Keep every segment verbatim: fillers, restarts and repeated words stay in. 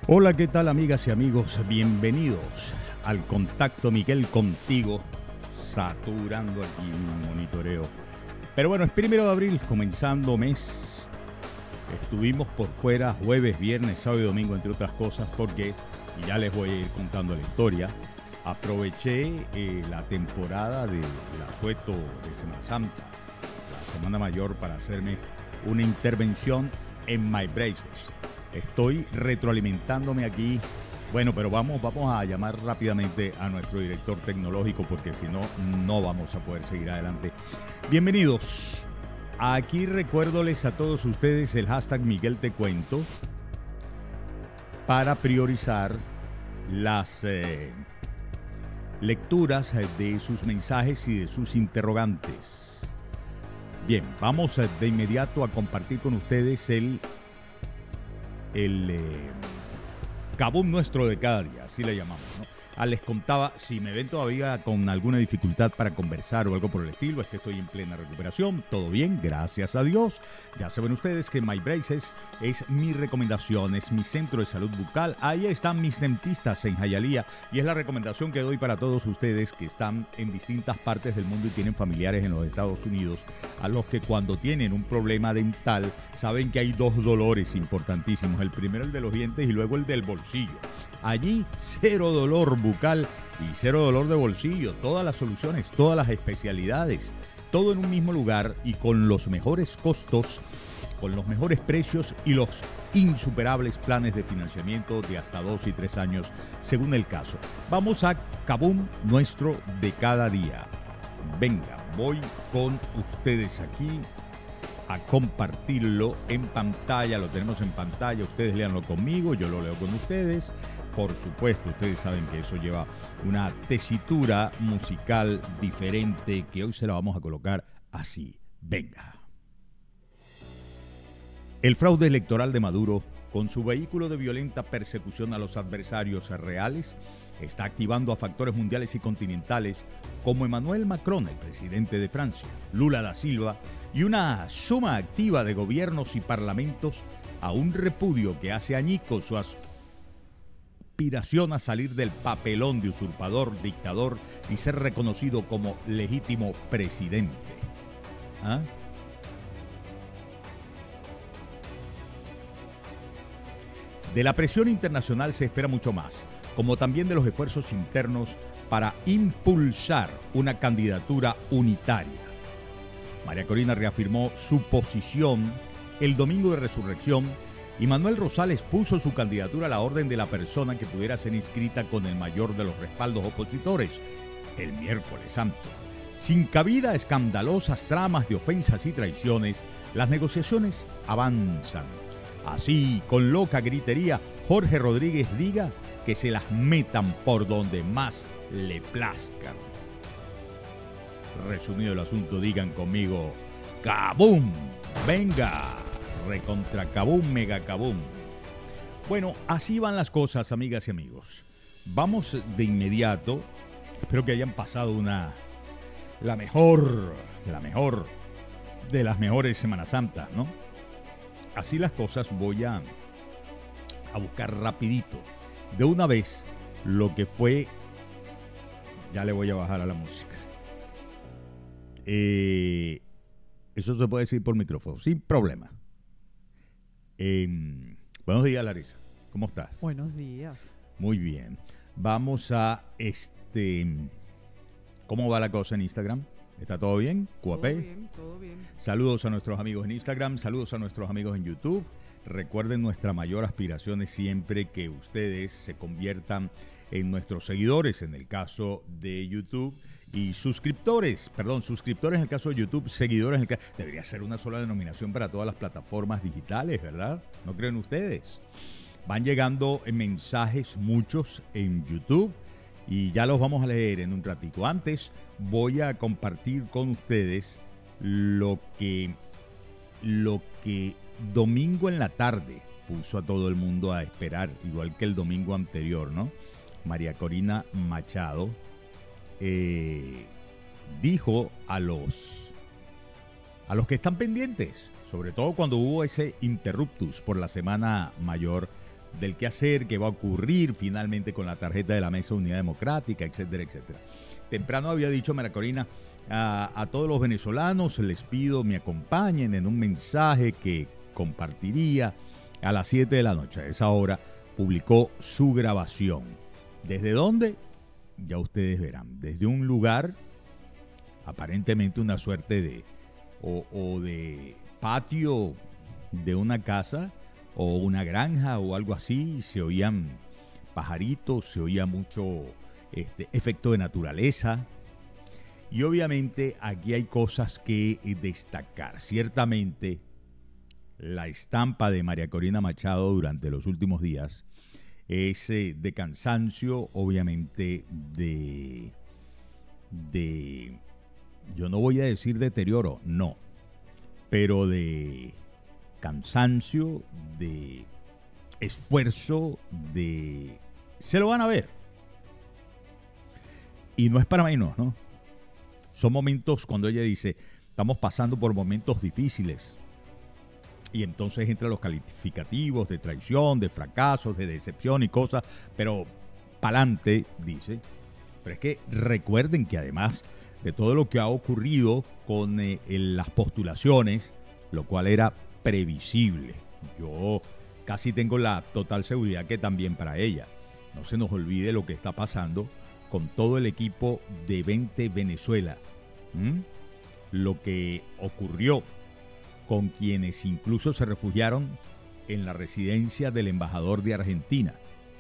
Hola, ¿qué tal amigas y amigos? Bienvenidos al Contacto Miguel contigo, saturando aquí un monitoreo. Pero bueno, es primero de abril, comenzando mes. Estuvimos por fuera jueves, viernes, sábado y domingo, entre otras cosas, porque, y ya les voy a ir contando la historia, aproveché eh, la temporada del asueto de Semana Santa, la Semana Mayor, para hacerme una intervención en My Braces. Estoy retroalimentándome aquí. Bueno, pero vamos, vamos a llamar rápidamente a nuestro director tecnológico porque si no, no vamos a poder seguir adelante. Bienvenidos. Aquí recuérdoles a todos ustedes el hashtag Miguel Te Cuento para priorizar las eh, lecturas de sus mensajes y de sus interrogantes. Bien, vamos de inmediato a compartir con ustedes el el eh, Kaboom nuestro de cada día, así le llamamos, ¿no? Ah, les contaba, si me ven todavía con alguna dificultad para conversar o algo por el estilo, es que estoy en plena recuperación, todo bien, gracias a Dios. Ya saben ustedes que My Braces es mi recomendación, es mi centro de salud bucal. Ahí están mis dentistas en Hialeah y es la recomendación que doy para todos ustedes que están en distintas partes del mundo y tienen familiares en los Estados Unidos, a los que cuando tienen un problema dental saben que hay dos dolores importantísimos, el primero el de los dientes y luego el del bolsillo. Allí cero dolor bucal y cero dolor de bolsillo, todas las soluciones, todas las especialidades, todo en un mismo lugar y con los mejores costos, con los mejores precios y los insuperables planes de financiamiento de hasta dos y tres años según el caso. Vamos a Kaboom nuestro de cada día. Venga, voy con ustedes aquí a compartirlo en pantalla, lo tenemos en pantalla, ustedes léanlo conmigo, yo lo leo con ustedes. Por supuesto, ustedes saben que eso lleva una tesitura musical diferente que hoy se la vamos a colocar así. Venga. El fraude electoral de Maduro, con su vehículo de violenta persecución a los adversarios reales, está activando a factores mundiales y continentales como Emmanuel Macron, el presidente de Francia, Lula da Silva, y una suma activa de gobiernos y parlamentos a un repudio que hace añicos su aspiración a salir del papelón de usurpador, dictador y ser reconocido como legítimo presidente. ¿Ah? De la presión internacional se espera mucho más, como también de los esfuerzos internos para impulsar una candidatura unitaria. María Corina reafirmó su posición el domingo de resurrección y Manuel Rosales puso su candidatura a la orden de la persona que pudiera ser inscrita con el mayor de los respaldos opositores, el miércoles santo. Sin cabida a escandalosas tramas de ofensas y traiciones, las negociaciones avanzan. Así, con loca gritería, Jorge Rodríguez diga que se las metan por donde más le plazcan. Resumido el asunto, digan conmigo, ¡Kaboom! ¡Venga! Recontra Kaboom, mega Kaboom. Bueno, así van las cosas, amigas y amigos. Vamos de inmediato. Espero que hayan pasado una... La mejor, la mejor de las mejores Semanas Santas, ¿no? Así las cosas, voy a, a buscar rapidito, de una vez, lo que fue... Ya le voy a bajar a la música. Eh, eso se puede decir por micrófono, sin problema. Eh, buenos días, Larisa. ¿Cómo estás? Buenos días. Muy bien. Vamos a este... ¿Cómo va la cosa en Instagram? ¿Está todo bien? Todo bien, todo bien. Saludos a nuestros amigos en Instagram, saludos a nuestros amigos en YouTube. Recuerden, nuestra mayor aspiración es siempre que ustedes se conviertan en nuestros seguidores, en el caso de YouTube, y suscriptores, perdón, suscriptores en el caso de YouTube, seguidores en el caso... Debería ser una sola denominación para todas las plataformas digitales, ¿verdad? ¿No creen ustedes? Van llegando mensajes muchos en YouTube y ya los vamos a leer en un ratito. Antes voy a compartir con ustedes lo que, lo que domingo en la tarde puso a todo el mundo a esperar, igual que el domingo anterior, ¿no? María Corina Machado eh, dijo a los, a los que están pendientes, sobre todo cuando hubo ese interruptus por la Semana Mayor, del qué hacer, qué va a ocurrir finalmente con la tarjeta de la Mesa de Unidad Democrática, etcétera, etcétera. Temprano había dicho María Corina, a, a todos los venezolanos les pido me acompañen en un mensaje que compartiría a las siete de la noche. A esa hora publicó su grabación. ¿Desde dónde? Ya ustedes verán. Desde un lugar, aparentemente una suerte de, o, o de patio de una casa, o una granja o algo así. Se oían pajaritos, se oía mucho este, efecto de naturaleza. Y obviamente aquí hay cosas que destacar. Ciertamente la estampa de María Corina Machado durante los últimos días es eh, de cansancio, obviamente de, de, yo no voy a decir deterioro, no, pero de cansancio, de esfuerzo, de... Se lo van a ver. Y no es para menos, ¿no? Son momentos cuando ella dice, estamos pasando por momentos difíciles. Y entonces entran los calificativos de traición, de fracasos, de decepción y cosas, pero pa'lante, dice. Pero es que recuerden que además de todo lo que ha ocurrido con eh, las postulaciones, lo cual era previsible, yo casi tengo la total seguridad que también para ella. No se nos olvide lo que está pasando con todo el equipo de Vente Venezuela. ¿Mm? Lo que ocurrió con quienes incluso se refugiaron en la residencia del embajador de Argentina.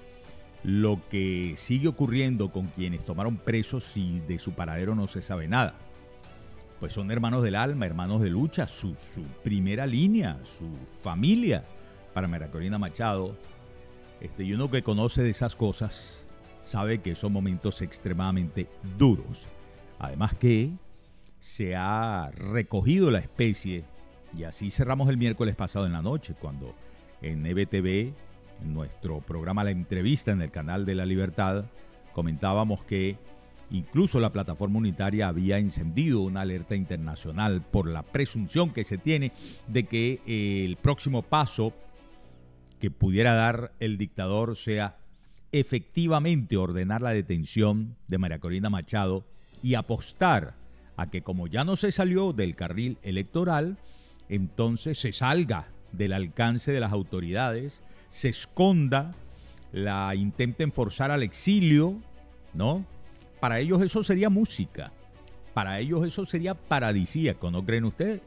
Lo que sigue ocurriendo con quienes tomaron presos y de su paradero no se sabe nada. Pues son hermanos del alma, hermanos de lucha, su, su primera línea, su familia. Para María Corina Machado, este, y uno que conoce de esas cosas sabe que son momentos extremadamente duros. Además que se ha recogido la especie, y así cerramos el miércoles pasado en la noche, cuando en E B T V, en nuestro programa La Entrevista en el canal de La Libertad, comentábamos que incluso la plataforma unitaria había encendido una alerta internacional por la presunción que se tiene de que eh, el próximo paso que pudiera dar el dictador sea efectivamente ordenar la detención de María Corina Machado y apostar a que, como ya no se salió del carril electoral, entonces se salga del alcance de las autoridades, se esconda, la intenten forzar al exilio, ¿no? Para ellos eso sería música, para ellos eso sería paradisíaco, ¿no creen ustedes?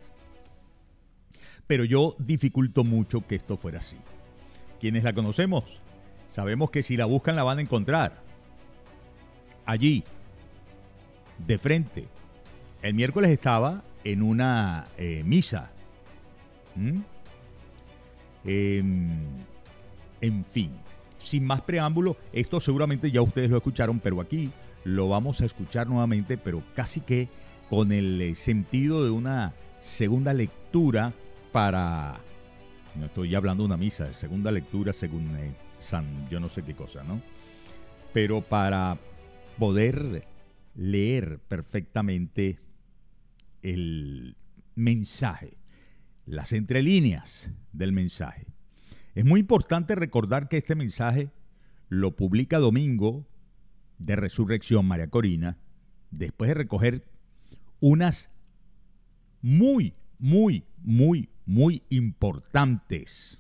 Pero yo dificulto mucho que esto fuera así. ¿Quiénes la conocemos? Sabemos que si la buscan la van a encontrar. Allí, de frente. El miércoles estaba en una eh, misa. ¿Mm? Eh, en fin, sin más preámbulo, esto seguramente ya ustedes lo escucharon, pero aquí lo vamos a escuchar nuevamente, pero casi que con el eh, sentido de una segunda lectura para... No estoy hablando de una misa, segunda lectura según eh, San, yo no sé qué cosa, ¿no? Pero para poder leer perfectamente el mensaje, las entrelíneas del mensaje. Es muy importante recordar que este mensaje lo publica Domingo de Resurrección María Corina, después de recoger unas muy, muy, muy, muy importantes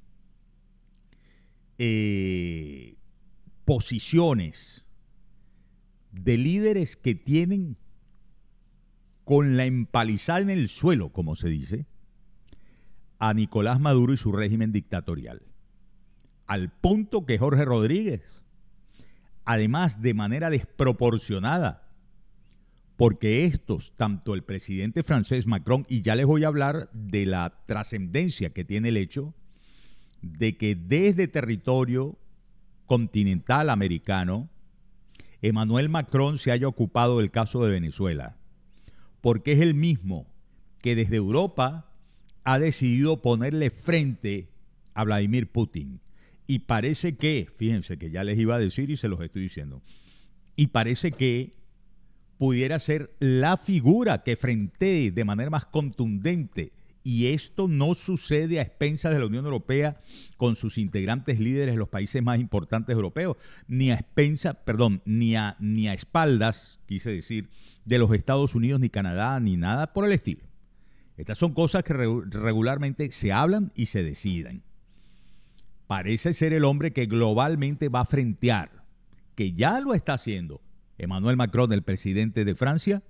eh, posiciones de líderes que tienen con la empalizada en el suelo, como se dice, a Nicolás Maduro y su régimen dictatorial. Al punto que Jorge Rodríguez, además de manera desproporcionada, porque estos, tanto el presidente francés Macron, y ya les voy a hablar de la trascendencia que tiene el hecho de que desde territorio continental americano, Emmanuel Macron se haya ocupado del caso de Venezuela, porque es el mismo que desde Europa ha decidido ponerle frente a Vladimir Putin. Y parece que, fíjense que ya les iba a decir y se los estoy diciendo, y parece que pudiera ser la figura que frente de manera más contundente Y esto no sucede a expensas de la Unión Europea con sus integrantes líderes de los países más importantes europeos, ni a expensas, perdón, ni a, ni a espaldas, quise decir, de los Estados Unidos, ni Canadá, ni nada por el estilo. Estas son cosas que re regularmente se hablan y se deciden. Parece ser el hombre que globalmente va a frentear, que ya lo está haciendo Emmanuel Macron, el presidente de Francia,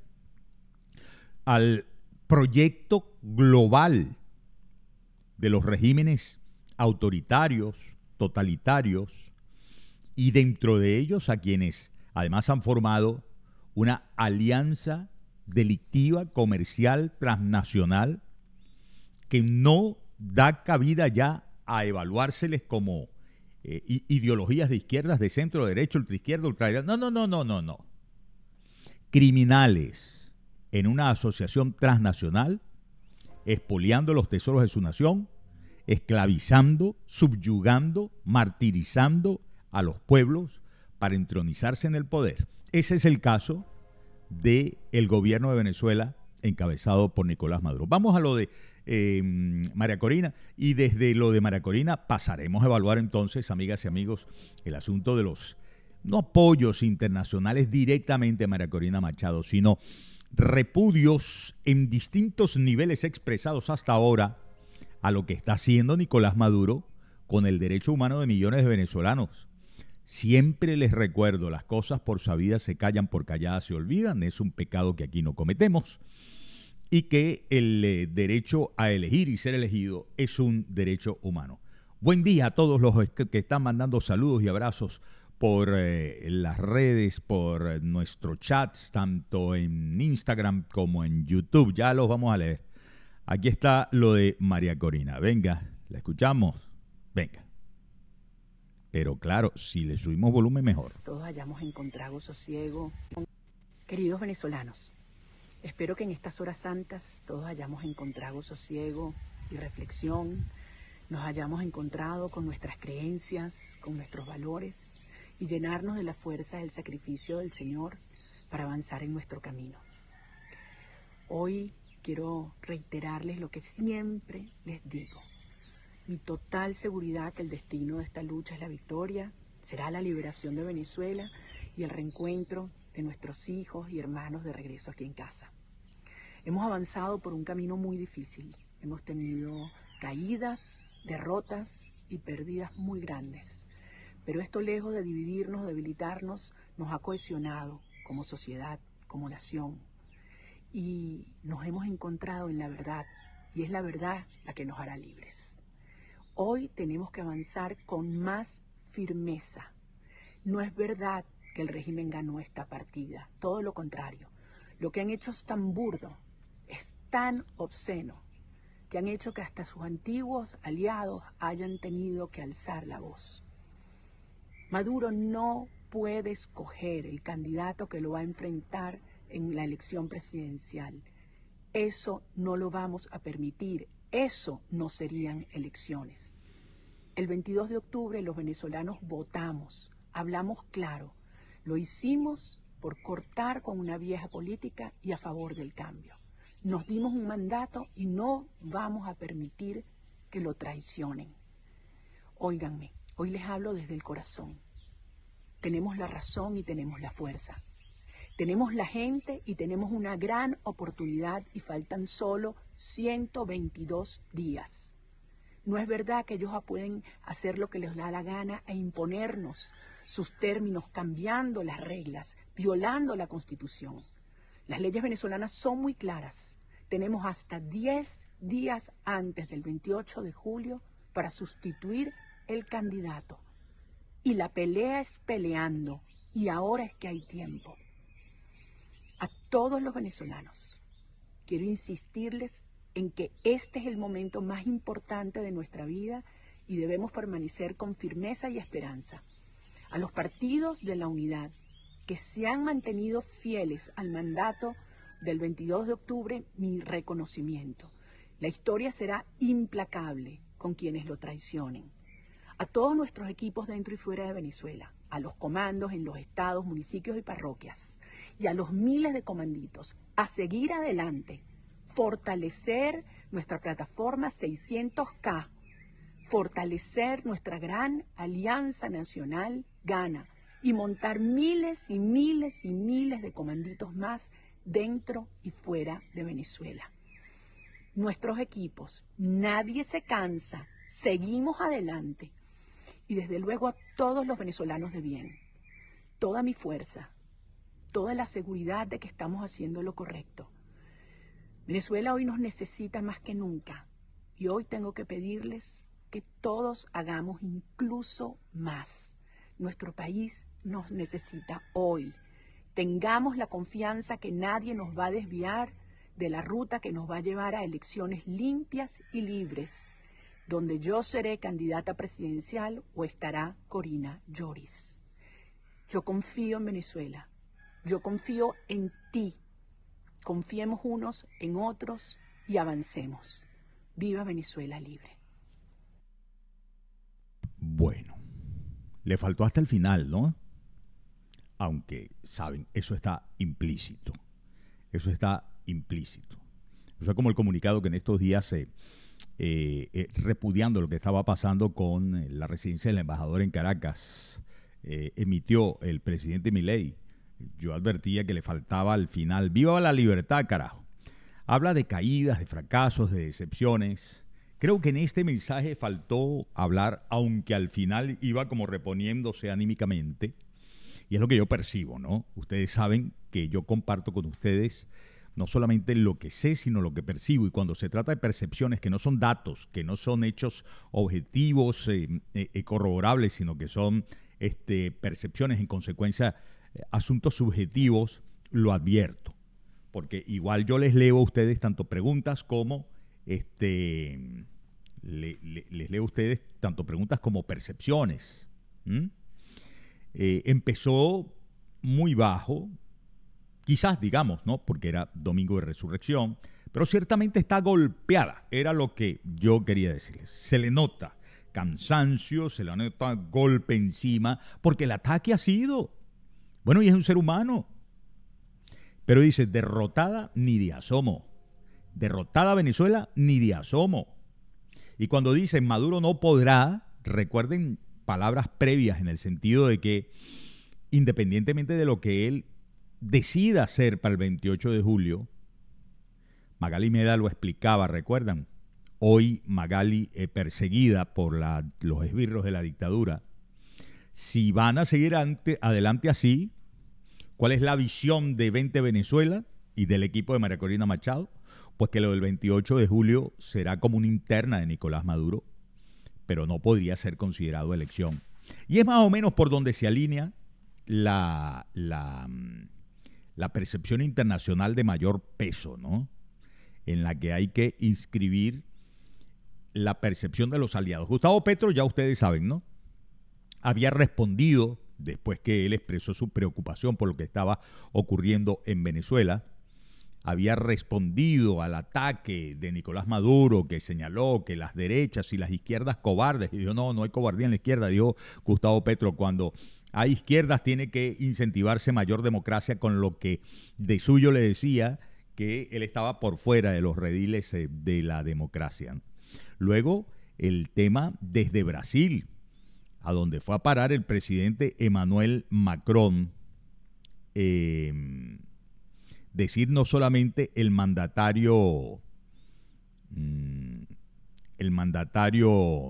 al proyecto global de los regímenes autoritarios, totalitarios, y dentro de ellos a quienes además han formado una alianza delictiva, comercial, transnacional, que no da cabida ya a evaluárseles como eh, ideologías de izquierdas, de centro, de derecho, ultraizquierda, ultraderecha. No, no, no, no, no, no. Criminales en una asociación transnacional, expoliando los tesoros de su nación, esclavizando, subyugando, martirizando a los pueblos para entronizarse en el poder. Ese es el caso del gobierno de Venezuela encabezado por Nicolás Maduro. Vamos a lo de eh, María Corina, y desde lo de María Corina pasaremos a evaluar entonces, amigas y amigos, el asunto de los no apoyos internacionales directamente a María Corina Machado, sino repudios en distintos niveles expresados hasta ahora a lo que está haciendo Nicolás Maduro con el derecho humano de millones de venezolanos. Siempre les recuerdo, las cosas por sabidas se callan, por calladas se olvidan. Es un pecado que aquí no cometemos. Y que el eh, derecho a elegir y ser elegido es un derecho humano. Buen día a todos los que, que están mandando saludos y abrazos por eh, las redes, por eh, nuestro chat, tanto en Instagram como en YouTube. Ya los vamos a leer. Aquí está lo de María Corina. Venga, ¿la escuchamos? Venga. Pero claro, si le subimos volumen, mejor. Todos hayamos encontrado sosiego. Queridos venezolanos, espero que en estas horas santas todos hayamos encontrado sosiego y reflexión, nos hayamos encontrado con nuestras creencias, con nuestros valores, y llenarnos de la fuerza del sacrificio del Señor para avanzar en nuestro camino. Hoy quiero reiterarles lo que siempre les digo. Mi total seguridad que el destino de esta lucha es la victoria, será la liberación de Venezuela y el reencuentro de nuestros hijos y hermanos de regreso aquí en casa. Hemos avanzado por un camino muy difícil, hemos tenido caídas, derrotas y pérdidas muy grandes. Pero esto, lejos de dividirnos, debilitarnos, nos ha cohesionado como sociedad, como nación. Y nos hemos encontrado en la verdad, y es la verdad la que nos hará libres. Hoy tenemos que avanzar con más firmeza. No es verdad que el régimen ganó esta partida, todo lo contrario. Lo que han hecho es tan burdo, es tan obsceno, que han hecho que hasta sus antiguos aliados hayan tenido que alzar la voz. Maduro no puede escoger el candidato que lo va a enfrentar en la elección presidencial. Eso no lo vamos a permitir. Eso no serían elecciones. El veintidós de octubre los venezolanos votamos, hablamos claro. Lo hicimos por cortar con una vieja política y a favor del cambio. Nos dimos un mandato y no vamos a permitir que lo traicionen. Óiganme. Hoy les hablo desde el corazón. Tenemos la razón y tenemos la fuerza. Tenemos la gente y tenemos una gran oportunidad y faltan solo ciento veintidós días. No es verdad que ellos pueden hacer lo que les da la gana e imponernos sus términos, cambiando las reglas, violando la Constitución. Las leyes venezolanas son muy claras. Tenemos hasta diez días antes del veintiocho de julio para sustituir el candidato. Y la pelea es peleando, y ahora es que hay tiempo. A todos los venezolanos, quiero insistirles en que este es el momento más importante de nuestra vida y debemos permanecer con firmeza y esperanza. A los partidos de la unidad que se han mantenido fieles al mandato del veintidós de octubre, mi reconocimiento. La historia será implacable con quienes lo traicionen. A todos nuestros equipos dentro y fuera de Venezuela, a los comandos en los estados, municipios y parroquias, y a los miles de comanditos, a seguir adelante, fortalecer nuestra plataforma seiscientos K, fortalecer nuestra gran alianza nacional gana y montar miles y miles y miles de comanditos más dentro y fuera de Venezuela. Nuestros equipos, nadie se cansa, seguimos adelante y desde luego a todos los venezolanos de bien, toda mi fuerza, toda la seguridad de que estamos haciendo lo correcto. Venezuela hoy nos necesita más que nunca y hoy tengo que pedirles que todos hagamos incluso más. Nuestro país nos necesita hoy. Tengamos la confianza que nadie nos va a desviar de la ruta que nos va a llevar a elecciones limpias y libres, donde yo seré candidata presidencial o estará Corina Lloris. Yo confío en Venezuela, yo confío en ti. Confiemos unos en otros y avancemos. ¡Viva Venezuela libre! Bueno, le faltó hasta el final, ¿no? Aunque, saben, eso está implícito. Eso está implícito. Eso es como el comunicado que en estos días se... Eh, eh, repudiando lo que estaba pasando con eh, la residencia del embajador en Caracas, eh, emitió el presidente Milei. Yo advertía que le faltaba al final. ¡Viva la libertad, carajo! Habla de caídas, de fracasos, de decepciones. Creo que en este mensaje faltó hablar, aunque al final iba como reponiéndose anímicamente. Y es lo que yo percibo, ¿no? Ustedes saben que yo comparto con ustedes no solamente lo que sé, sino lo que percibo. Y cuando se trata de percepciones que no son datos, que no son hechos objetivos, eh, eh, corroborables, sino que son este, percepciones, en consecuencia, eh, asuntos subjetivos, lo advierto. Porque igual yo les leo a ustedes tanto preguntas como, este, le, le, les leo a ustedes tanto preguntas como percepciones. ¿Mm? Eh, empezó muy bajo, quizás digamos, ¿no? Porque era domingo de resurrección, pero ciertamente está golpeada, era lo que yo quería decirles. Se le nota cansancio, se le nota golpe encima, porque el ataque ha sido, bueno, y es un ser humano, pero dice, derrotada ni de asomo, derrotada Venezuela ni de asomo. Y cuando dicen Maduro no podrá, recuerden palabras previas en el sentido de que independientemente de lo que él decida hacer para el veintiocho de julio, Magali Meda lo explicaba, ¿recuerdan? Hoy Magali es perseguida por la, los esbirros de la dictadura. Si van a seguir ante, adelante así, ¿cuál es la visión de veinte Venezuela y del equipo de María Corina Machado? Pues que lo del veintiocho de julio será como una interna de Nicolás Maduro, pero no podría ser considerado elección. Y es más o menos por donde se alinea la, la, la percepción internacional de mayor peso, ¿no? En la que hay que inscribir la percepción de los aliados. Gustavo Petro, ya ustedes saben, ¿no? Había respondido, después que él expresó su preocupación por lo que estaba ocurriendo en Venezuela, había respondido al ataque de Nicolás Maduro, que señaló que las derechas y las izquierdas cobardes, y dijo, no, no hay cobardía en la izquierda, dijo Gustavo Petro, cuando hay izquierdas tiene que incentivarse mayor democracia, con lo que de suyo le decía que él estaba por fuera de los rediles de la democracia. Luego, el tema desde Brasil, a donde fue a parar el presidente Emmanuel Macron, eh, decir no solamente el mandatario, el mandatario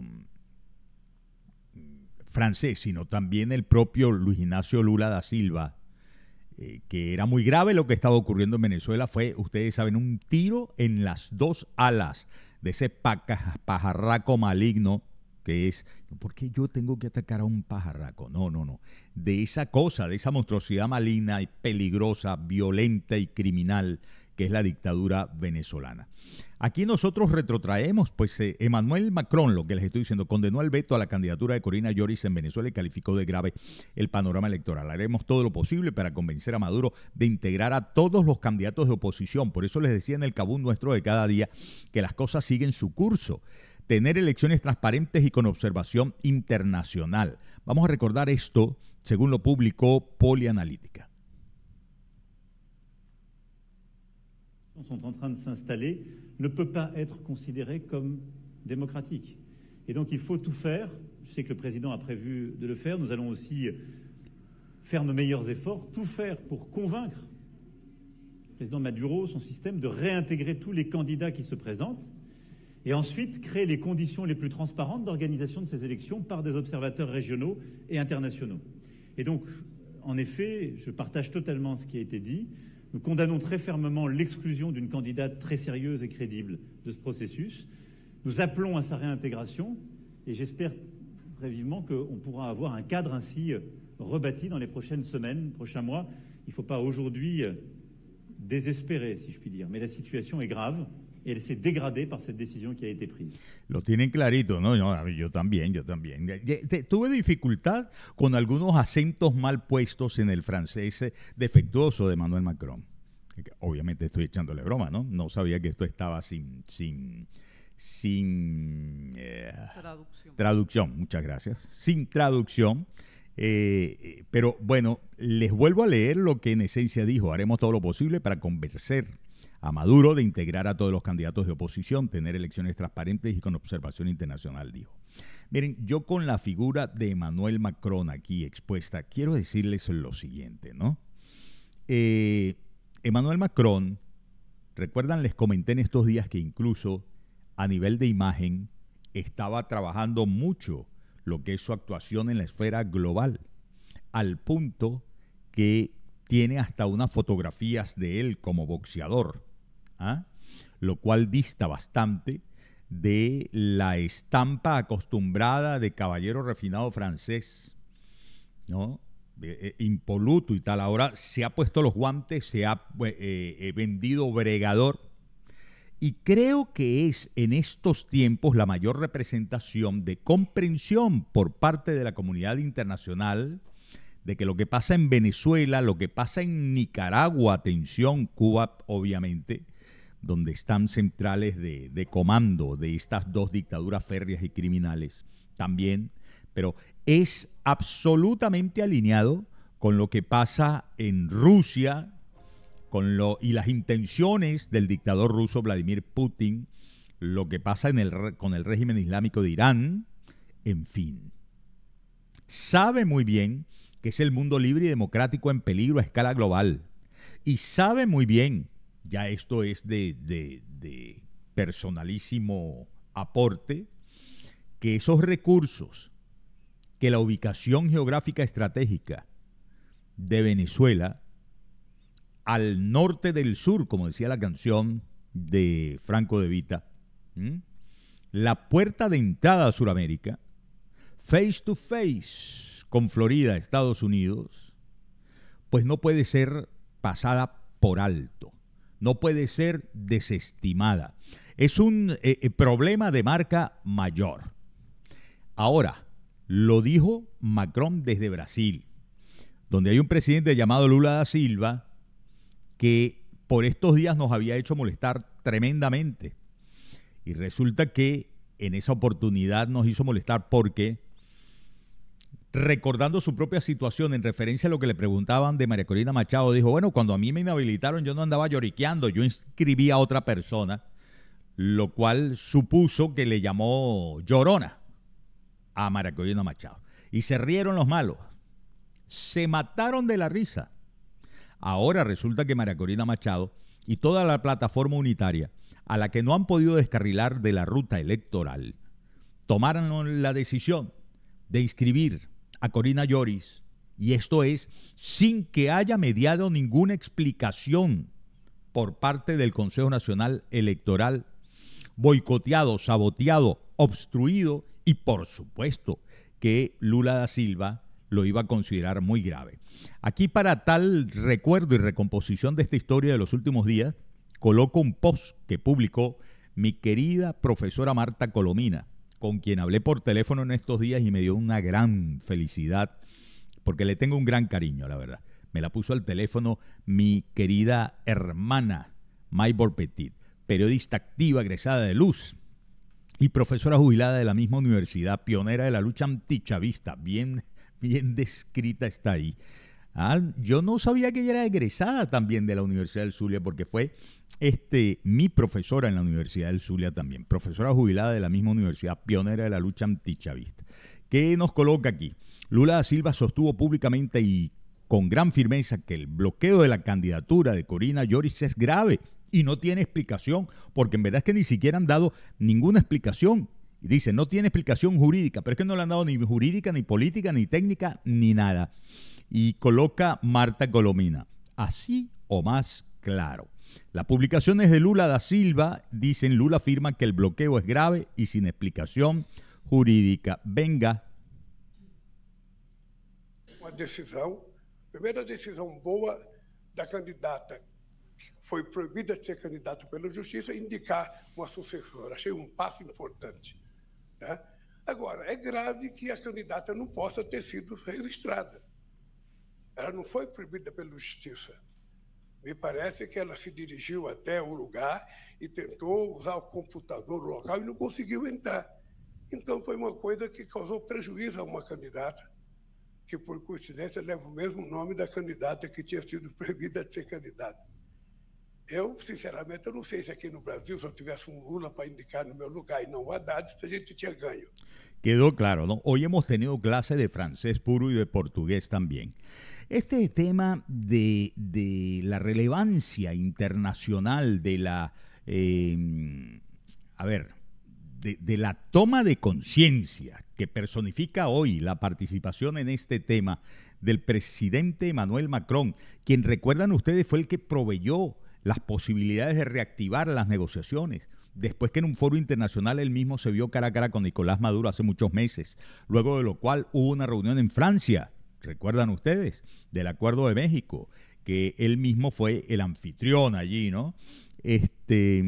francés, sino también el propio Luis Ignacio Lula da Silva, eh, que era muy grave lo que estaba ocurriendo en Venezuela, fue, ustedes saben, un tiro en las dos alas de ese pajarraco maligno que es, ¿por qué yo tengo que atacar a un pajarraco? No, no, no. De esa cosa, de esa monstruosidad maligna y peligrosa, violenta y criminal que es la dictadura venezolana. Aquí nosotros retrotraemos, pues eh, Emmanuel Macron, lo que les estoy diciendo, condenó el veto a la candidatura de Corina Lloris en Venezuela y calificó de grave el panorama electoral. Haremos todo lo posible para convencer a Maduro de integrar a todos los candidatos de oposición. Por eso les decía en el Kabul nuestro de cada día que las cosas siguen su curso. Tener elecciones transparentes y con observación internacional. Vamos a recordar esto según lo publicó Polianalítica. sont en train de s'installer ne peut pas être considéré comme démocratique. Et donc il faut tout faire. Je sais que le président a prévu de le faire. Nous allons aussi faire nos meilleurs efforts, tout faire pour convaincre le président Maduro, son système, de réintégrer tous les candidats qui se présentent et ensuite créer les conditions les plus transparentes d'organisation de ces élections par des observateurs régionaux et internationaux. Et donc, en effet, je partage totalement ce qui a été dit. Nous condamnons très fermement l'exclusion d'une candidate très sérieuse et crédible de ce processus. Nous appelons à sa réintégration et j'espère très vivement qu'on pourra avoir un cadre ainsi rebâti dans les prochaines semaines, prochains mois. Il ne faut pas aujourd'hui désespérer, si je puis dire, mais la situation est grave y él se degradé por esa decisión que ha été prise. Lo tienen clarito, ¿no? Yo, yo también, yo también. Tuve dificultad con algunos acentos mal puestos en el francés defectuoso de Emmanuel Macron. Obviamente estoy echándole broma, ¿no? No sabía que esto estaba sin... sin sin eh, traducción. traducción, muchas gracias, sin traducción, eh, pero bueno, les vuelvo a leer lo que en esencia dijo: haremos todo lo posible para convencer a Maduro de integrar a todos los candidatos de oposición, tener elecciones transparentes y con observación internacional, dijo. Miren, yo con la figura de Emmanuel Macron aquí expuesta, quiero decirles lo siguiente, ¿no? Eh, Emmanuel Macron, recuerdan, les comenté en estos días que incluso a nivel de imagen estaba trabajando mucho lo que es su actuación en la esfera global, al punto que tiene hasta unas fotografías de él como boxeador, ¿ah? Lo cual dista bastante de la estampa acostumbrada de caballero refinado francés, ¿no? Eh, impoluto y tal. Ahora se ha puesto los guantes, se ha eh, eh, vendido bregador. Y creo que es en estos tiempos la mayor representación de comprensión por parte de la comunidad internacional de que lo que pasa en Venezuela, lo que pasa en Nicaragua, atención, Cuba obviamente, donde están centrales de, de comando de estas dos dictaduras férreas y criminales también, pero es absolutamente alineado con lo que pasa en Rusia, con lo, y las intenciones del dictador ruso Vladimir Putin, lo que pasa en el, con el régimen islámico de Irán, en fin. Sabe muy bien que es el mundo libre y democrático en peligro a escala global. Y sabe muy bien, ya esto es de, de, de personalísimo aporte, que esos recursos, que la ubicación geográfica estratégica de Venezuela, al norte del sur, como decía la canción de Franco De Vita, ¿m? la puerta de entrada a Sudamérica, face to face con Florida, Estados Unidos, pues no puede ser pasada por alto, no puede ser desestimada. Es un eh, problema de marca mayor. Ahora, lo dijo Macron desde Brasil, donde hay un presidente llamado Lula da Silva, que por estos días nos había hecho molestar tremendamente. Y resulta que en esa oportunidad nos hizo molestar porque, recordando su propia situación en referencia a lo que le preguntaban de María Corina Machado, dijo: bueno, cuando a mí me inhabilitaron yo no andaba lloriqueando, yo inscribí a otra persona, lo cual supuso que le llamó llorona a María Corina Machado. Y se rieron los malos, se mataron de la risa. Ahora resulta que María Corina Machado y toda la plataforma unitaria, a la que no han podido descarrilar de la ruta electoral, tomaron la decisión de inscribir a Corina Lloris, y esto es sin que haya mediado ninguna explicación por parte del Consejo Nacional Electoral, boicoteado, saboteado, obstruido, y por supuesto que Lula da Silva lo iba a considerar muy grave. Aquí, para tal recuerdo y recomposición de esta historia de los últimos días, coloco un post que publicó mi querida profesora Marta Colomina, con quien hablé por teléfono en estos días y me dio una gran felicidad, porque le tengo un gran cariño, la verdad. Me la puso al teléfono mi querida hermana Maybor Petit, periodista activa, egresada de Luz y profesora jubilada de la misma universidad, pionera de la lucha antichavista, bien, bien descrita está ahí. Ah, yo no sabía que ella era egresada también de la Universidad del Zulia, porque fue este, mi profesora en la Universidad del Zulia también, profesora jubilada de la misma universidad, pionera de la lucha antichavista. ¿Qué nos coloca aquí? Lula da Silva sostuvo públicamente y con gran firmeza que el bloqueo de la candidatura de Corina Yoris es grave y no tiene explicación, porque en verdad es que ni siquiera han dado ninguna explicación. Dice, no tiene explicación jurídica, pero es que no le han dado ni jurídica, ni política, ni técnica, ni nada. Y coloca Marta Colomina, así o más claro. Las publicaciones de Lula da Silva dicen, Lula afirma que el bloqueo es grave y sin explicación jurídica. Venga. Uma decisão, primeira decisão boa da candidata, foi proibida de ser candidata pela Justiça, indicar uma sucessora. Achei um passo importante. Né? Agora, é grave que a candidata não possa ter sido registrada. Ela não foi proibida pela Justiça. Me parece que ela se dirigiu até o lugar e tentou usar o computador local e não conseguiu entrar. Então, foi uma coisa que causou prejuízo a uma candidata, que, por coincidência, leva o mesmo nome da candidata que tinha sido proibida de ser candidata. Eu, sinceramente, eu não sei se aqui no Brasil, se eu tivesse um Lula para indicar no meu lugar e não o Haddad, a gente tinha ganho. Quedó claro, ¿no? Hoy hemos tenido clase de francés puro y de portugués también. Este tema de, de la relevancia internacional, de la, eh, a ver, de, de la toma de conciencia que personifica hoy la participación en este tema del presidente Emmanuel Macron, quien, recuerdan ustedes, fue el que proveyó las posibilidades de reactivar las negociaciones, después que en un foro internacional él mismo se vio cara a cara con Nicolás Maduro hace muchos meses, luego de lo cual hubo una reunión en Francia, recuerdan ustedes, del Acuerdo de México, que él mismo fue el anfitrión allí, ¿no? Este,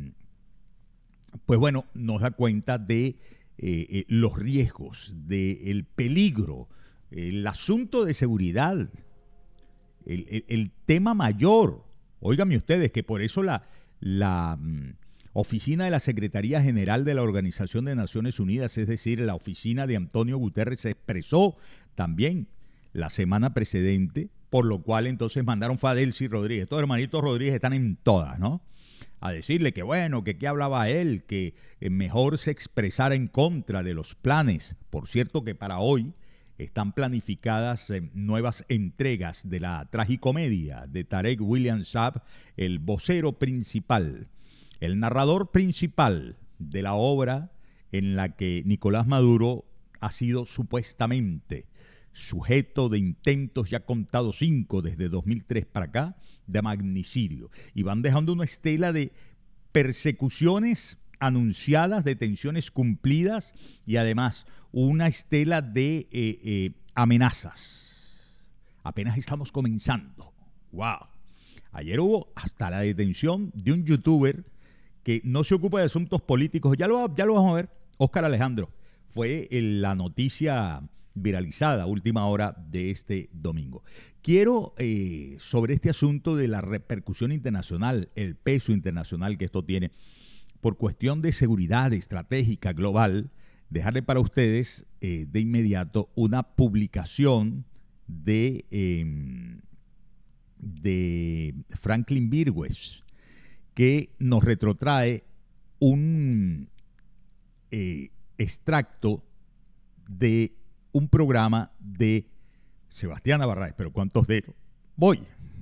pues bueno, nos da cuenta de eh, eh, los riesgos, del peligro, el asunto de seguridad, el, el, el tema mayor. Óigame ustedes que por eso la, la um, oficina de la Secretaría General de la Organización de Naciones Unidas, es decir, la oficina de Antonio Guterres, se expresó también la semana precedente, por lo cual entonces mandaron fue a Delcy Rodríguez. Estos hermanitos Rodríguez están en todas, ¿no? A decirle que bueno, que qué hablaba él, que eh, mejor se expresara en contra de los planes. Por cierto que para hoy están planificadas eh, nuevas entregas de la tragicomedia de Tarek William Saab, el vocero principal, el narrador principal de la obra en la que Nicolás Maduro ha sido supuestamente sujeto de intentos, ya contados cinco desde dos mil tres para acá, de magnicidio. Y van dejando una estela de persecuciones anunciadas, detenciones cumplidas y además una estela de eh, eh, amenazas. Apenas estamos comenzando. ¡Wow! Ayer hubo hasta la detención de un youtuber que no se ocupa de asuntos políticos. Ya lo, ya lo vamos a ver. Óscar Alejandro. Fue en la noticia viralizada, última hora de este domingo. Quiero, eh, sobre este asunto de la repercusión internacional, el peso internacional que esto tiene, por cuestión de seguridad estratégica global, dejarle para ustedes eh, de inmediato una publicación de, eh, de Franklin Virgües, que nos retrotrae un eh, extracto de un programa de Sebastián Navarrete. Pero ¿cuántos de ellos? Voy.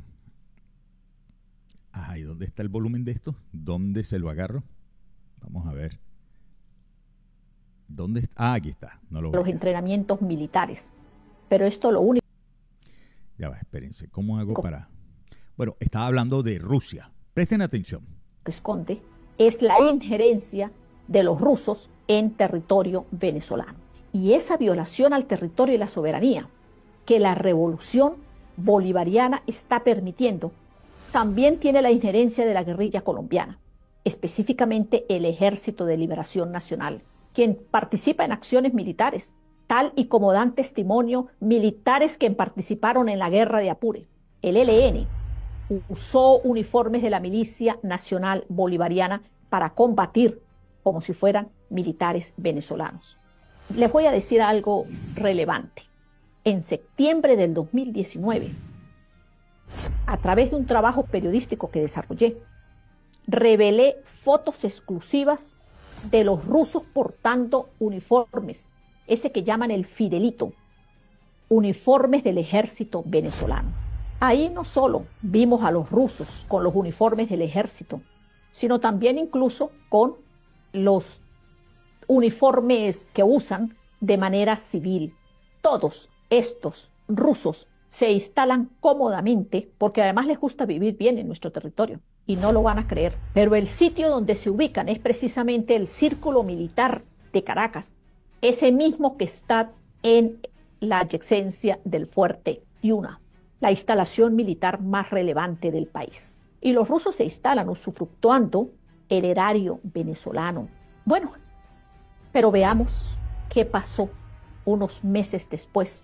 Ajá, ¿y dónde está el volumen de esto? ¿Dónde se lo agarro? Vamos a ver. ¿Dónde está? Ah, aquí está. No lo los entrenamientos militares. Pero esto lo único... Ya va, espérense. ¿Cómo hago para...? Bueno, estaba hablando de Rusia. Presten atención. Que esconde es la injerencia de los rusos en territorio venezolano. Y esa violación al territorio y la soberanía que la revolución bolivariana está permitiendo también tiene la injerencia de la guerrilla colombiana, específicamente el Ejército de Liberación Nacional, quien participa en acciones militares, tal y como dan testimonio militares que participaron en la guerra de Apure. El E L N usó uniformes de la Milicia Nacional Bolivariana para combatir como si fueran militares venezolanos. Les voy a decir algo relevante. en septiembre del dos mil diecinueve, a través de un trabajo periodístico que desarrollé, revelé fotos exclusivas de los rusos portando uniformes, ese que llaman el Fidelito, uniformes del ejército venezolano. Ahí no solo vimos a los rusos con los uniformes del ejército, sino también incluso con los uniformes que usan de manera civil. Todos estos rusos se instalan cómodamente porque además les gusta vivir bien en nuestro territorio y no lo van a creer. Pero el sitio donde se ubican es precisamente el Círculo Militar de Caracas, ese mismo que está en la adyacencia del Fuerte Tiuna, la instalación militar más relevante del país. Y los rusos se instalan usufructuando el erario venezolano. Bueno, pero veamos qué pasó unos meses después.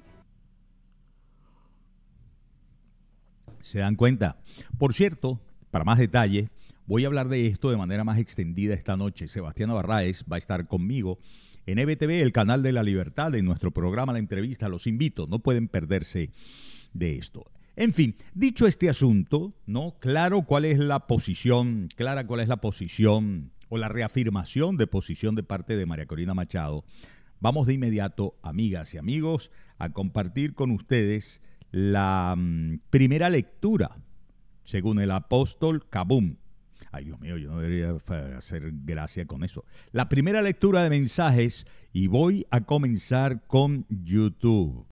¿Se dan cuenta? Por cierto, para más detalle, voy a hablar de esto de manera más extendida esta noche. Sebastián Barraez va a estar conmigo en E B T V, el canal de la libertad, en nuestro programa La Entrevista. Los invito, no pueden perderse de esto. En fin, dicho este asunto, ¿no? Claro cuál es la posición, clara cuál es la posición o la reafirmación de posición de parte de María Corina Machado. Vamos de inmediato, amigas y amigos, a compartir con ustedes la um, primera lectura, según el apóstol Kabum. Ay, Dios mío, yo no debería hacer gracia con eso. La primera lectura de mensajes, y voy a comenzar con YouTube.